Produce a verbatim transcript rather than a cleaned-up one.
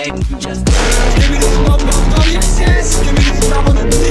Give me this motherfucker, yes, yes. Give me this, I wanna